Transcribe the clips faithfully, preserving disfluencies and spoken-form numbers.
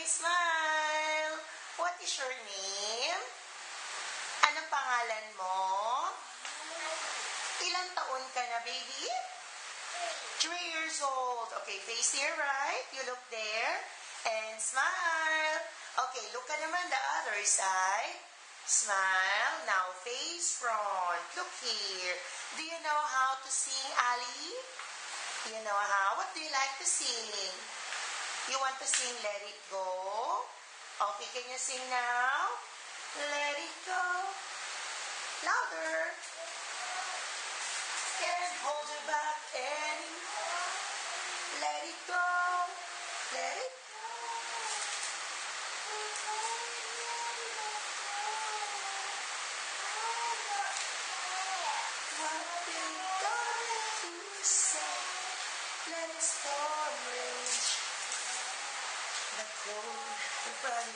smile. What is your name? Anong pangalan mo? Ilang taon ka na, baby? Three years old. Okay, face here, right? You look there. And smile. Okay, look ka naman the other side. Smile. Now, face front. Look here. Do you know how to sing, Ali? You know how? What do you like to sing? You want to sing Let It Go? Okay, can you sing now? Let it go. Louder. Can't hold you back anymore. Let it go. Let it go. What we gonna do say? Let us forage the cold body.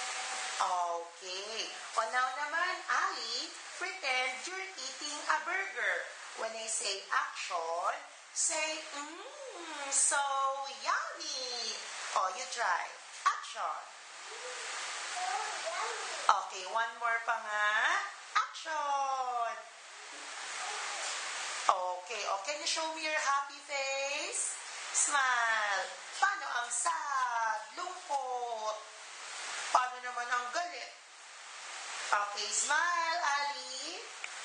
Okay. O now naman, Ali, pretend you're eating a burger. When I say action, say, mmm, so yummy. Oh, you try. Action. Okay, one more pa nga. Action. Okay, oh, can you show me your happy face? Smile. Paano ang sad? Lungkot? Paano naman ang galit? Okay, smile, Ali.